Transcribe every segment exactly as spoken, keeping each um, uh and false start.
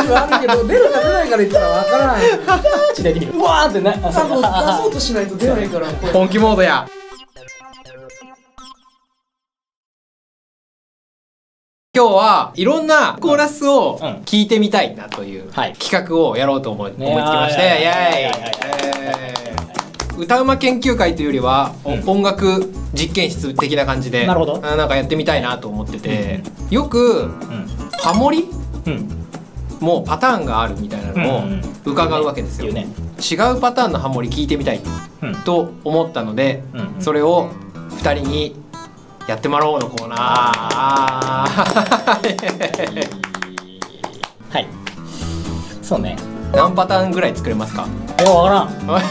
はあるけど出るか出ないから言ったらわからない。 ちょっとやってみる。うわーってね。 多分出そうとしないと出ないから。 本気モードや。今日はいろんなコーラスを聞いてみたいなという企画をやろうと思い、思いつきまして、イエーイ。歌うま研究会というよりは、うん、音楽実験室的な感じで、なるほど、なんかやってみたいなと思ってて、うん、よく、うん、ハモリ、うん、もうパターンがあるみたいなのを伺うわけですよ。うんうん、違うパターンのハモリ聞いてみたいと思ったので、うん、それをふたりにやってもらおうのコーナー。はい。 そうね。 何パターンぐらい作れますか？ え、わからん。わ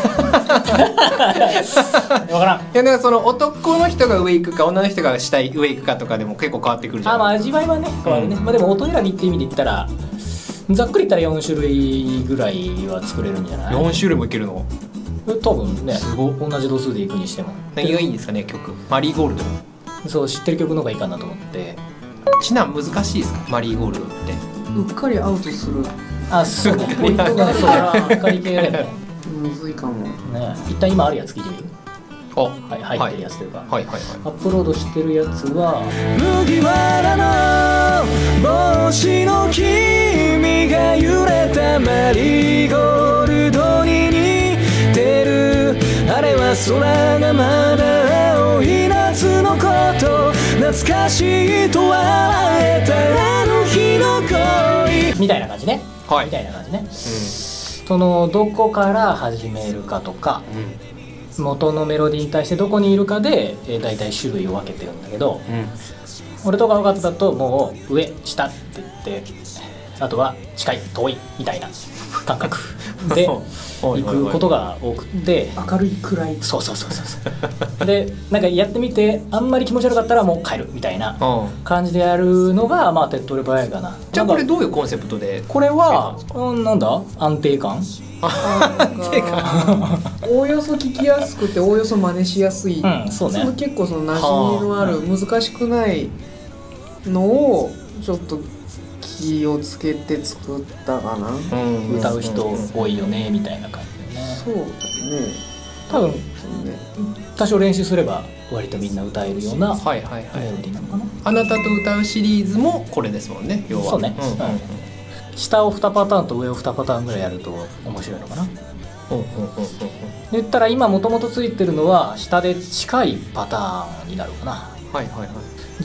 からん。いや、なんかその男の人が上行くか女の人が下上行くかとかでも結構変わってくるじゃん。 あ、まあ味わいはね変わるね。うん、まあでも音選びって意味で言ったらざっくり言ったらよん種類ぐらいは作れるんじゃない？ よん種類もいけるの？ 多分ね。すごい。同じ度数でいくにしても。 何がいいんですかね、曲？マリーゴールド。 そう、知ってる曲の方がいいかなと思って。 ちな難しいですか、マリーゴールドって。 うっかりアウトする。 あ、そうね。ポイントがね、そうだ。うっかり系だよね。 むずいかも。 ね、一旦今あるやつ聞いてみる。あ、はい、入ってるやつというか。はいはいはい。アップロードしてるやつは。麦わらの帽子の君が揺れたマリーゴールドに似てる。あれは空がまだ青い夏のこと懐かしいと笑えたあの日の恋みたいな感じね、はい、みたいな感じね、うん、そのどこから始めるかとか、うん、元のメロディーに対してどこにいるかで、えー、大体種類を分けてるんだけど、うん、俺とか尾形だともう上下って言ってあとは近い遠いみたいな感覚で行くことが多くて、 明るい暗い、 そうそうそうそうでなんかやってみてあんまり気持ち悪かったらもう帰るみたいな感じでやるのがまあ手っ取り早いかな。 じゃあこれどういうコンセプトで？ これは、うん、なんだ安定感安定感おおよそ聞きやすくておおよそ真似しやすい、うん、そうね、その結構その馴染みのある難しくないのをちょっと気をつけて作ったかな、 うん、歌う人多いよねみたいな感じでね。 そうだね、 多分、ね、多少練習すれば割とみんな歌えるようなメロディーなのかな。 あなたと歌うシリーズもこれですもんね、要は。 そうね、うんうんうん、下をにパターンと上をにパターンぐらいやると面白いのかな。言ったら今もともとついてるのは下で近いパターンになるかな。はいはいはい。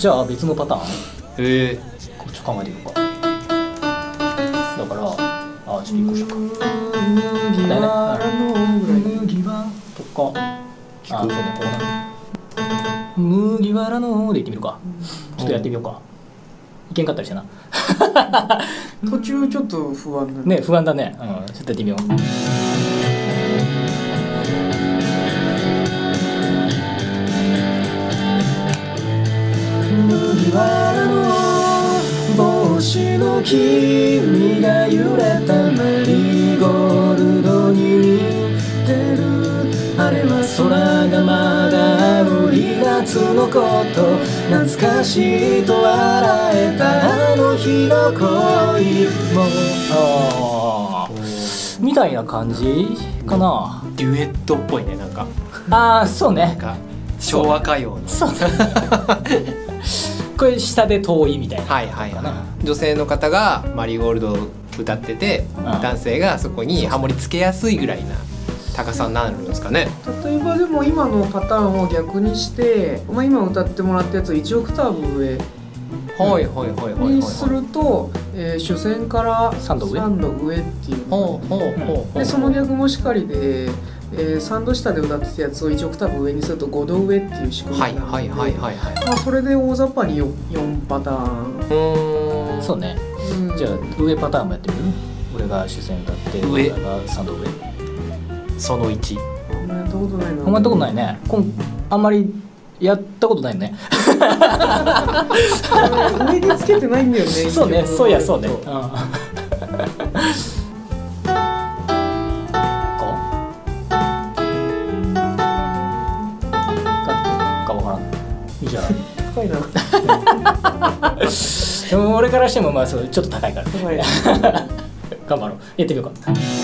じゃあ別のパターン、へえ、こっち考えていこうか。だから、あ、ちょっといっこしようか。麦わらの麦わとか、あ、そうね、こうな。麦わらのでいってみるか。ちょっとやってみようか。いけんかったりしてな。 途中ちょっと不安だね。ね、不安だね。うん、ちょっとやってみよう。麦わらの帽子の君が揺れたマリーゴールドに似てる。あれは空がまだ青い夏のこと懐かしいと笑えたあの日の恋もみたいな感じかな。 デュエットっぽいね、なんか。 ああ、そうね、なんか昭和歌謡の。 そうこれ下で遠いみたいな。はいはいはい。 女性の方がマリーゴールドを歌ってて、うん、男性がそこにハモリつけやすいぐらいな高さになるんですかね。 例えばでも今のパターンを逆にして、まあ、今歌ってもらったやつをいちオクターブ上にすると、えー、主旋からさんど上っていうので、その逆もしかりで、えー、さんど下で歌ってたやつをいちオクターブ上にするとごど上っていう仕組みになるので、それで大雑把に よんパターン。 うん、そうね、うん、じゃあ上パターンもやってみる。俺が主旋歌って上がさんど上、 そのいち。 あんまやったことないな。 あんまやったことないね。こんあんまりやったことないね。 上につけてないんだよね。 そうね、そうやそうね。うん、 高いな。 でも俺からしてもまあそうちょっと高いから。 頑張ろう。やってみようか。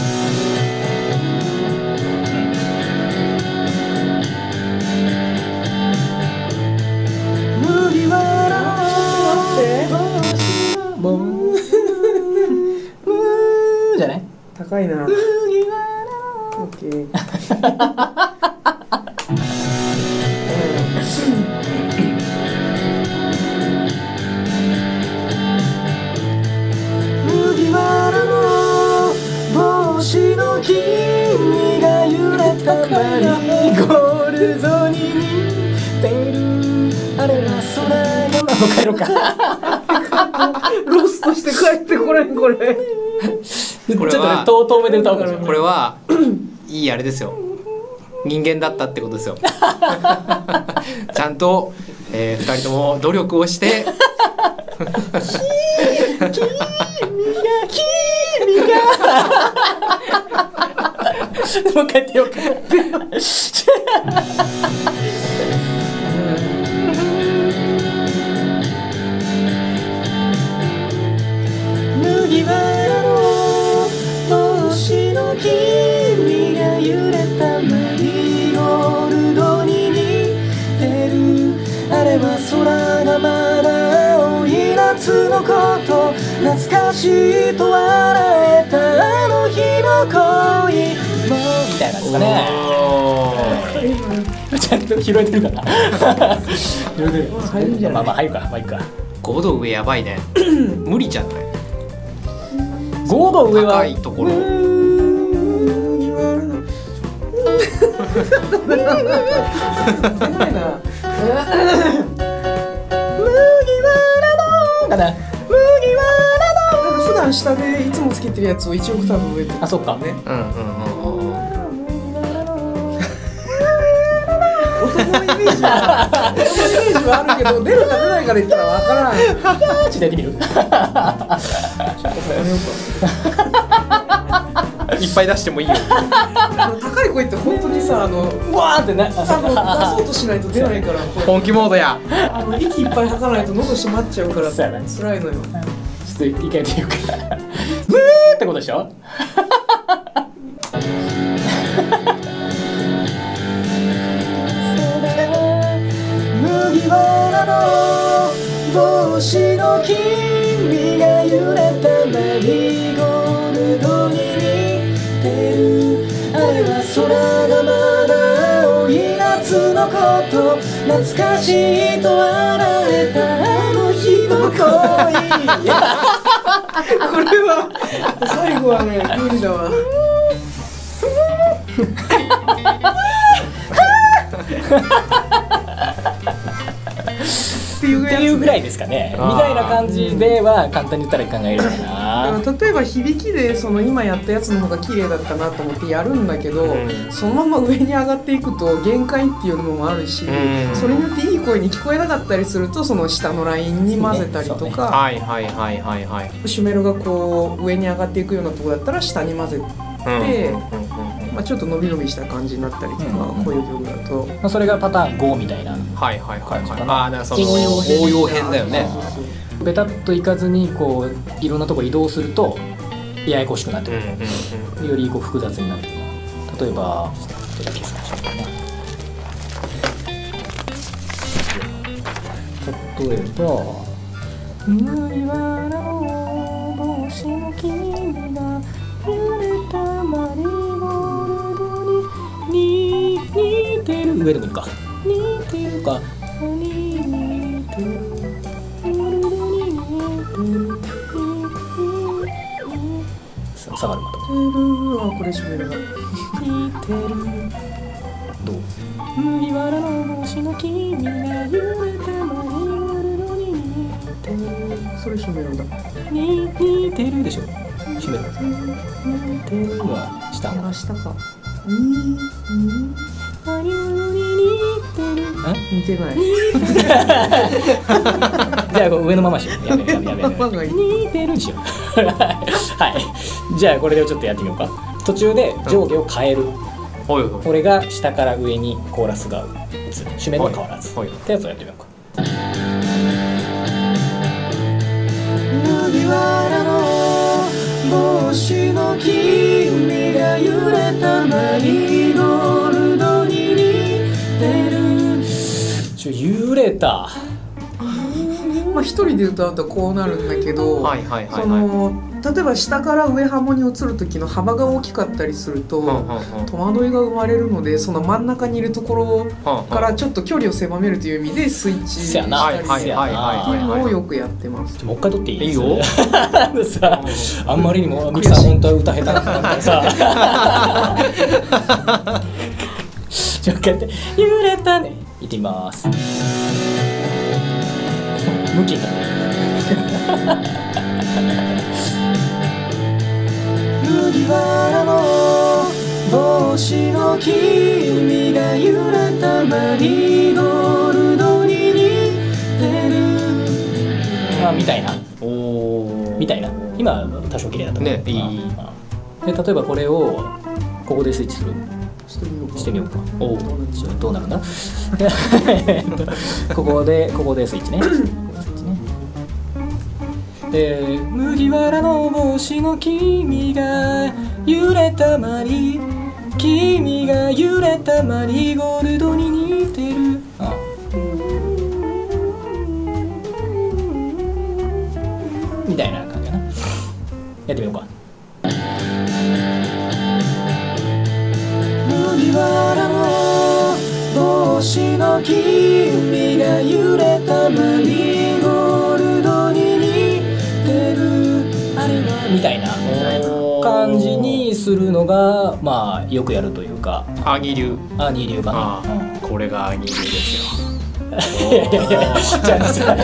麦わらのもうじゃない？ 高いな。オッケー。麦わらの帽子の君が揺れたマリーゴールドに似てる。あれは空のもう帰ろうか。 ロストして帰ってこれんこれ。 これちょっとね、とうとうめで歌おうか。 これはいいあれですよ。人間だったってことですよ。ちゃんと、えー、ふたりとも努力をして。 君が君が。もう一回やってようか。麦わらの帽子の君が揺れたマリーゴールドに似てる。あれは空がまだ青い夏のこと懐かしいと笑えたあの日の恋もみたいなんですかね。ちゃんと拾えてるかな。拾えてる。まあまあ入るか。まあいいか。 ごど上やばいね。無理じゃない。 ごど上は高いところ。 普段下でいつもつけてるやつをいちオクターブ上で。 あ、そっかね。 うんうんうんうん。 音のイメージは音のイメージはあるけど出るか出ないかで言ったらわからん。 ちょっとやってみる。 いっぱい出してもいいよ。 あの高い声って本当にさ、あのうわーってね、 多分出そうとしないと出ないから。 本気モードや。 あの息いっぱい吐かないと喉閉まっちゃうから辛いのよ。 ちょっと一回やってみようか。ブーってことでしょ。麦わらの帽子の君が揺れたマリーゴールドに似てる。あれは空がまだ青い夏のこと懐かしいと笑えたあの日の恋。 これは最後はね無理だわ。っていうぐらいですかね。みたいな感じでは簡単に言ったら考えるかな。 例えば響きでその今やったやつの方が綺麗だったなと思ってやるんだけど、うん、そのまま上に上がっていくと限界っていうのもあるし、うん、それによっていい声に聞こえなかったりするとその下のラインに混ぜたりとか、 はいはいはいはいはい。 シュメルがこう上に上がっていくようなところだったら下に混ぜて。まあちょっと伸び伸びした感じになったりとか、うん、こういう曲だと、 まあ、それがパターンごみたいなはいはいはいはい。ああ、だからその応用編だよね。 ベタッといかずにこういろんなとこ移動するとややこしくなってくる、うんうん、よりこう複雑になってくる。例えばちょっと消しましょうかね。例えば麦わらの帽子の君が揺れたマリーゴールドに似てる。上でもいいか。似てるか。似てる。下がるまた。 あ、これシュメルが。 似てる。どう？麦わらの帽子の君が揺れたマリーゴールドに似てる。 それシュメルだ。 似てるでしょ。シュメル。似てるは下。 あ、下か。 ににマリーゴールドに似てる。似てない。じゃあ上のまましよう。やめやめやめやめ。似てるでしょ。はい。じゃあこれでちょっとやってみようか。途中で上下を変える。これが下から上にコーラスが移る。シュメルは変わらず。ってやつをやってみようか。麦わらの帽帽子の君が揺れたマリーゴールドに似てる。ちょ揺れた。 まあ一人で歌うとこうなるんだけど、 はいはいはいはい、 その例えば下から上ハモに移る時の幅が大きかったりすると、うんうんうん、戸惑いが生まれるので、その真ん中にいるところからちょっと距離を狭めるという意味でスイッチしたりっていうのをよくやってます。 もう一回撮っていい？ いいよ。 さあんまりにもミキさん本当は歌下手だったからさちょっとやって揺れたねいってみます。向きになる麦わらの帽子の君が揺れたマリーゴールドに似てる、あみたいなおみたいな。今多少綺麗だったね。いい。で例えばこれをここでスイッチするしてみようか。おおどうなるんだここでここでスイッチねで麦わらの帽子の君が揺れたマリー君が揺れたマリーゴールドに似てる。ああみたいな感じかな。やってみようか。麦わらの帽子の君が揺れたマリーゴールドに似てるあれはみたいな感じにするのがまあよくやるというかアギ流アギ流かな、 うん、これがアギ流ですよいやいやいやじゃあさ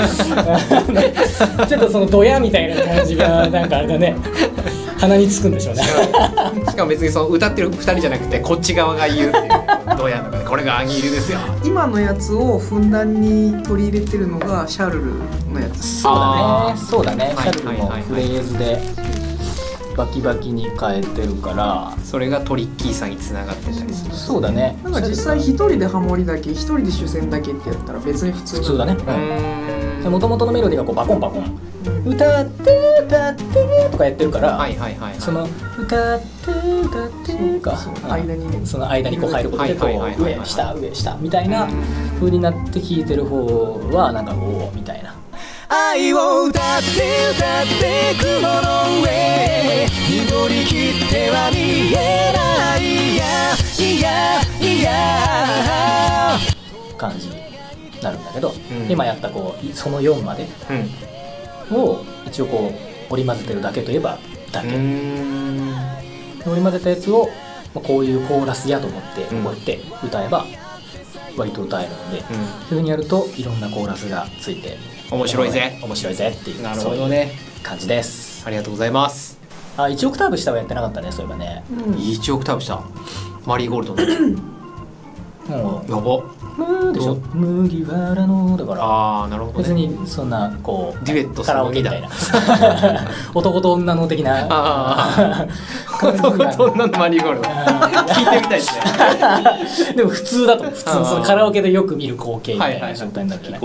ちょっとそのドヤみたいな感じがなんかあれだね鼻につくんでしょうねしかも別にその歌ってるふたりじゃなくてこっち側が言うっていうドヤのこれがアギ流ですよ。 今のやつをふんだんに取り入れてるのがシャルルのやつ。 そうだねそうだね、シャルルのフレーズでバキバキに変えてるからそれがトリッキーさにつながってたりする。 そうだね。 なんか実際一人でハモリだけ一人で主戦だけってやったら別に普通普通だね。もともとのメロディーがこうバコンバコン歌って歌ってとかやってるから、はいはいはいはい、その歌って歌ってが間にねその間にこう入ることでこう上下上下みたいな風になって弾いてる方はなんかおおみたいな。愛を歌って歌って雲の上濁りきっては見えないやいやいや感じになるんだけど、うん、今やったこうそのよんまでを一応こう織り交ぜてるだけといえばだけ。織り交ぜたやつをこういうコーラスやと思って覚えて歌えば割と歌えるので、うん、そういう風にやるといろんなコーラスがついて面白いぜ面白いぜっていうなるほどね感じです。 ありがとうございます。 あいちオクターブ下はやってなかったねそういえばね、 うん、いちオクターブ下マリーゴールドのもうやばむでしょ麦わらのだからああなるほど、ね、 別にそんなこうデュエットカラオケみたいな男と女の的なあ男と女のマリーゴールド聞いてみたいですねでも普通だと普通そのカラオケでよく見る光景みたいな状態になってね。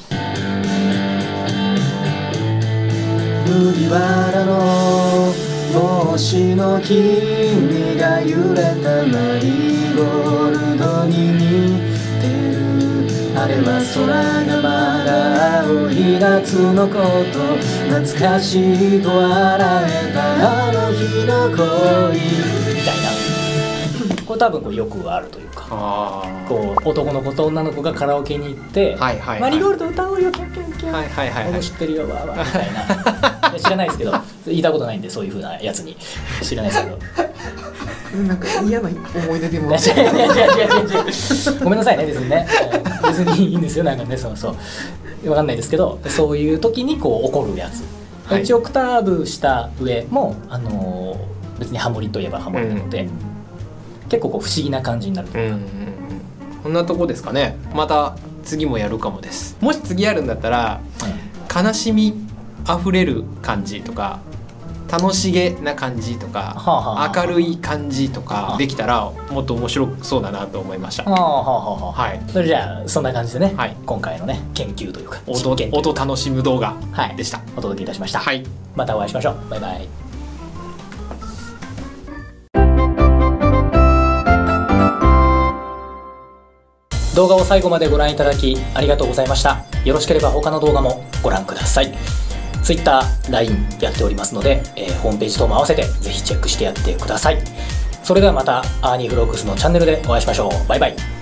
麦わらの帽子の君が揺れたマリーゴールドに似てるあれは空がまだ青い夏のこと懐かしいと笑えたあの日の恋みたいなこれ多分こうよくあるというかあこう男の子と女の子がカラオケに行って、はいはいはい、マリーゴールド歌おうよキャンキャンキャン、はいはいはいはい、知ってるよわーわーみたいな知らないですけど言いたことないんでそういう風なやつに知らないですけどなんか嫌な思い出でもごめんなさいね別にね別にいいんですよなんかねそうそう分かんないですけどそういう時にこう起こるやつ、はい、いちオクターブ下上も、あのー、別にハモリといえばハモリなので、うん、結構こう不思議な感じになるというか、うんうん、 こんなとこですかね。また次もやるかもです。もし次やるんだったら、うん、悲しみあふれる感じとか楽しげな感じとか、はあはあ、明るい感じとかできたらもっと面白そうだなと思いました。はあはあはあ、はい、 それじゃあそんな感じでね、はい、今回のね研究というか音、音楽しむ動画でした、 はい、お届けいたしました、はい、またお会いしましょう。バイバイ。 動画を最後までご覧いただきありがとうございました。よろしければ他の動画もご覧ください。 Twitter、ライン やっておりますので、えー、ホームページ等も合わせてぜひチェックしてやってください。それではまたアーニーフロックスのチャンネルでお会いしましょう。バイバイ。